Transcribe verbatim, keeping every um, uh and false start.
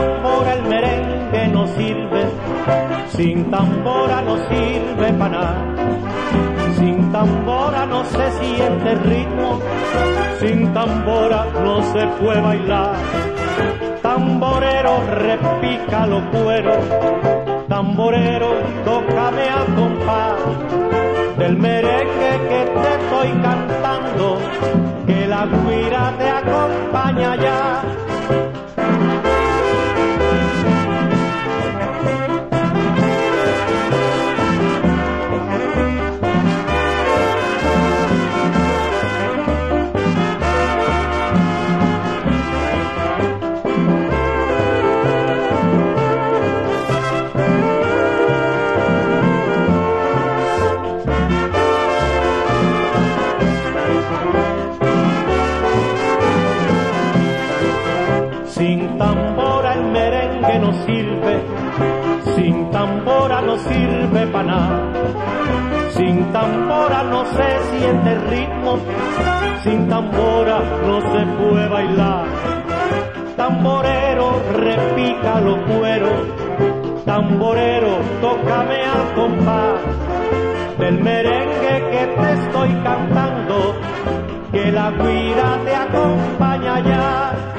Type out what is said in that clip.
tambora el merengue no sirve, sin tambora no sirve para nada. Sin tambora no se siente ritmo, sin tambora no se puede bailar. Tamborero, repica los cueros, tamborero, tócame al compás del merengue que te estoy cantando, que la guira te acompaña ya. Sin tambora el merengue no sirve, sin tambora no sirve para nada. Sin tambora no se siente ritmo, sin tambora no se puede bailar. Tamborero, repica los cueros, tamborero, tócame al compás del merengue que te estoy cantando, que la guira te acompaña ya.